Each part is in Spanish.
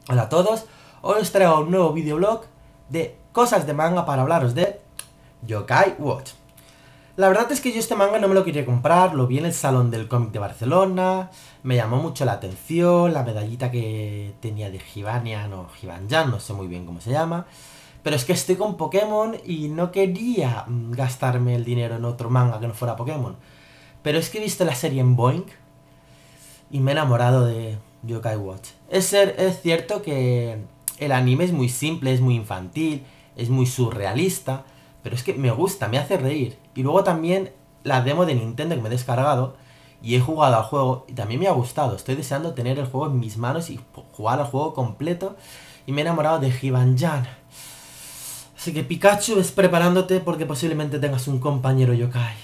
Hola a todos, hoy os traigo un nuevo videoblog de cosas de manga para hablaros de Yokai Watch. La verdad es que yo este manga no me lo quería comprar, lo vi en el Salón del Cómic de Barcelona, me llamó mucho la atención, la medallita que tenía de Hibanian o Hibanyan, no sé muy bien cómo se llama, pero es que estoy con Pokémon y no quería gastarme el dinero en otro manga que no fuera Pokémon. Pero es que he visto la serie en Boink y me he enamorado de Yokai Watch. Es cierto que el anime es muy simple, es muy infantil, es muy surrealista, pero es que me gusta, me hace reír. Y luego también la demo de Nintendo que me he descargado y he jugado al juego y también me ha gustado. Estoy deseando tener el juego en mis manos y jugar al juego completo. Y me he enamorado de Hibanyan. Así que Pikachu, ves preparándote porque posiblemente tengas un compañero Yokai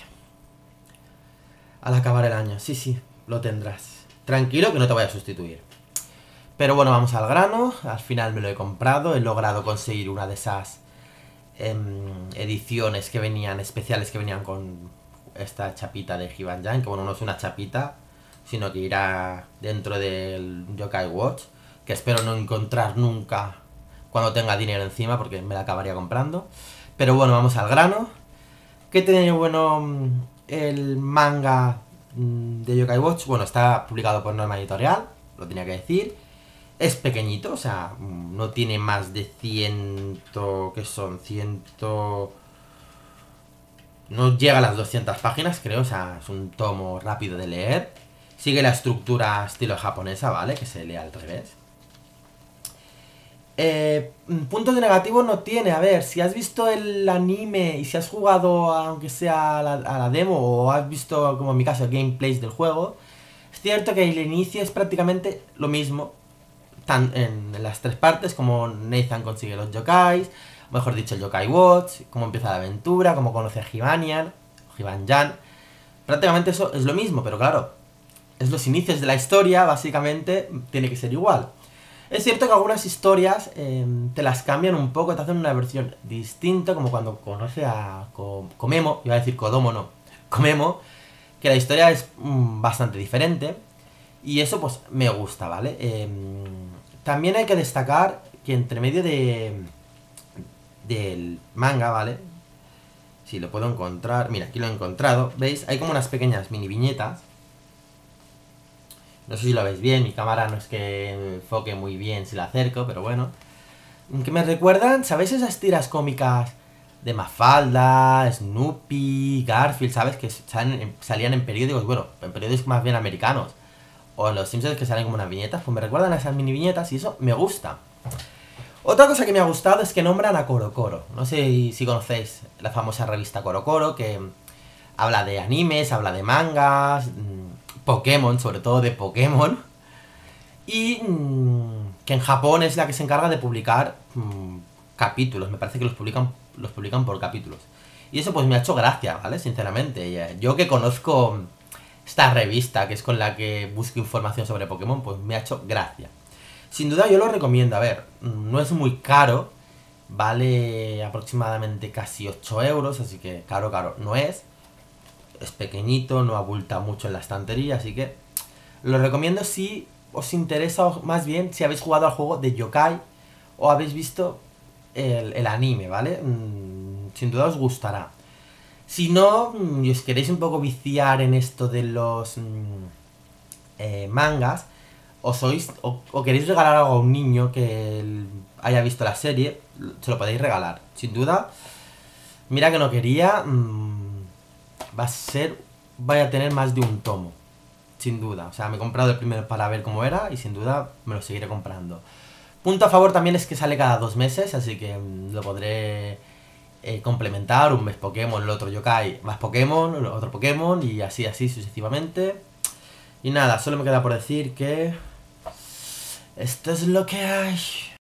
al acabar el año. Sí, sí, lo tendrás. Tranquilo que no te voy a sustituir. Pero bueno, vamos al grano. Al final me lo he comprado. He logrado conseguir una de esas ediciones que venían, especiales que venían con esta chapita de Hibanyan. Que bueno, no es una chapita, sino que irá dentro del Yokai Watch. Que espero no encontrar nunca cuando tenga dinero encima, porque me la acabaría comprando. Pero bueno, vamos al grano. ¿Qué tiene bueno el manga de Yokai Watch? Bueno, está publicado por Norma Editorial, lo tenía que decir. Es pequeñito, o sea, no tiene más de 100... ¿Qué son? 100... No llega a las 200 páginas, creo, o sea, es un tomo rápido de leer. Sigue la estructura estilo japonesa, ¿vale? Que se lee al revés. Puntos de negativo no tiene. A ver, si has visto el anime y si has jugado, aunque sea a la demo, o has visto, como en mi caso, gameplays del juego, es cierto que el inicio es prácticamente lo mismo, tan en las tres partes, como Nathan consigue los yokais, o mejor dicho, el Yokai Watch, cómo empieza la aventura, cómo conoce a Hibanian, Hibanyan. Prácticamente eso es lo mismo, pero claro, es los inicios de la historia, básicamente tiene que ser igual. Es cierto que algunas historias te las cambian un poco, te hacen una versión distinta, como cuando conoce a Komemo, iba a decir Kodomo, no, Komemo, que la historia es bastante diferente, y eso pues me gusta, ¿vale? También hay que destacar que entre medio del manga, ¿vale? Si lo puedo encontrar, mira, aquí lo he encontrado, ¿veis? Hay como unas pequeñas mini viñetas. No sé si lo veis bien, mi cámara no es que enfoque muy bien si la acerco, pero bueno. Que me recuerdan, ¿sabéis esas tiras cómicas de Mafalda, Snoopy, Garfield, ¿sabes? Que salían en periódicos, bueno, en periódicos más bien americanos. O en los Simpsons que salen como unas viñetas, pues me recuerdan a esas mini viñetas y eso me gusta. Otra cosa que me ha gustado es que nombran a CoroCoro. No sé si conocéis la famosa revista CoroCoro, que habla de animes, habla de mangas, Pokémon, sobre todo de Pokémon. Y que en Japón es la que se encarga de publicar capítulos. Me parece que los publican por capítulos. Y eso pues me ha hecho gracia, ¿vale? Sinceramente. Yo que conozco esta revista, que es con la que busco información sobre Pokémon, pues me ha hecho gracia. Sin duda yo lo recomiendo. A ver, no es muy caro. Vale aproximadamente casi 8 euros, así que caro no es. Es pequeñito, no abulta mucho en la estantería, así que lo recomiendo si os interesa, o más bien si habéis jugado al juego de Yokai o habéis visto el anime, ¿vale? Sin duda os gustará. Si no, y os queréis un poco viciar en esto de los mangas, o queréis regalar algo a un niño que haya visto la serie, se lo podéis regalar. Sin duda, mira que no quería, vaya a tener más de un tomo. Sin duda, o sea, me he comprado el primero para ver cómo era y sin duda me lo seguiré comprando. Punto a favor también es que sale cada 2 meses, así que lo podré complementar. Un mes Pokémon, el otro Yokai, más Pokémon, el otro Pokémon y así sucesivamente. Y nada, solo me queda por decir que esto es lo que hay.